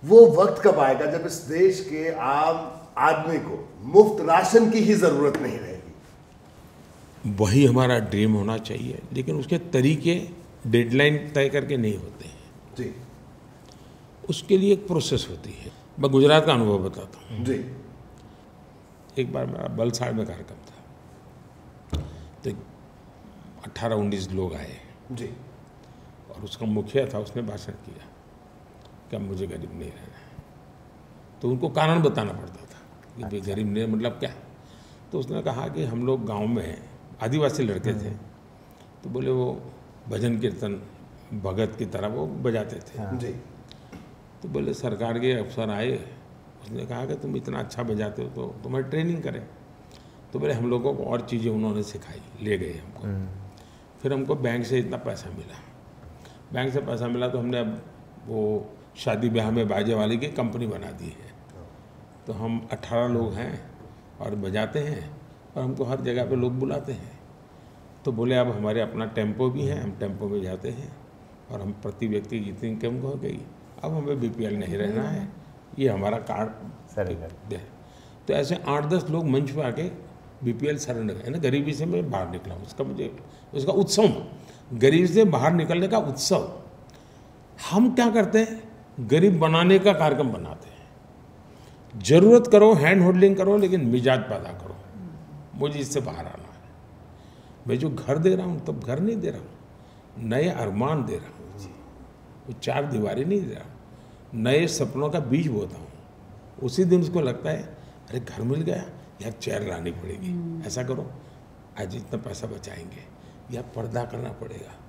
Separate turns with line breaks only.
वो वक्त कब आएगा जब इस देश के आम आदमी को मुफ्त राशन की ही जरूरत नहीं रहेगी?
वही हमारा ड्रीम होना चाहिए, लेकिन उसके तरीके डेडलाइन तय करके नहीं होते हैं
जी।
उसके लिए एक प्रोसेस होती है। मैं गुजरात का अनुभव बताता हूँ
जी।
एक बार मेरा वलसाड़ में कार्यक्रम था, तो 18-19 लोग आए
जी।
और उसका मुखिया था, उसने भाषण किया कि अब मुझे गरीब नहीं रहना है। तो उनको कारण बताना पड़ता था कि भाई गरीब नहीं मतलब क्या। तो उसने कहा कि हम लोग गांव में आदिवासी लड़के थे, तो बोले वो भजन कीर्तन भगत की तरह वो बजाते थे।
जी।
तो बोले सरकार के अफसर आए, उसने कहा कि तुम इतना अच्छा बजाते हो तो तुम्हें ट्रेनिंग करें। तो बोले हम लोगों को और चीज़ें उन्होंने सिखाई, ले गए हमको। फिर हमको बैंक से इतना पैसा मिला, बैंक से पैसा मिला तो हमने अब वो शादी ब्याह में बाजे वाले की कंपनी बना दी है। तो हम 18 लोग हैं और बजाते हैं और हमको हर जगह पे लोग बुलाते हैं। तो बोले अब हमारे अपना टेम्पो भी है, हम टेम्पो में जाते हैं और हम प्रति व्यक्ति की इतनी इनकम हो गई, अब हमें बीपीएल नहीं रहना है, ये हमारा कार्ड दे। तो ऐसे 8-10 लोग मंच पे आके बीपीएल सरेंडर है ना, गरीबी से मैं बाहर निकला हूँ, उसका मुझे उसका उत्सव, गरीब से बाहर निकलने का उत्सव। हम क्या करते हैं, गरीब बनाने का कार्यक्रम बनाते हैं। जरूरत करो, हैंड होल्डिंग करो, लेकिन मिजाज पैदा करो, मुझे इससे बाहर आना है। मैं जो घर दे रहा हूँ तब घर नहीं दे रहा हूँ, नए अरमान दे रहा हूँ, वो 4 दीवारें नहीं दे रहा हूँ, नए सपनों का बीज बोता हूँ। उसी दिन उसको लगता है अरे घर मिल गया, यार चेयर लानी पड़ेगी, ऐसा करो आज इतना पैसा बचाएंगे, या पर्दा करना पड़ेगा,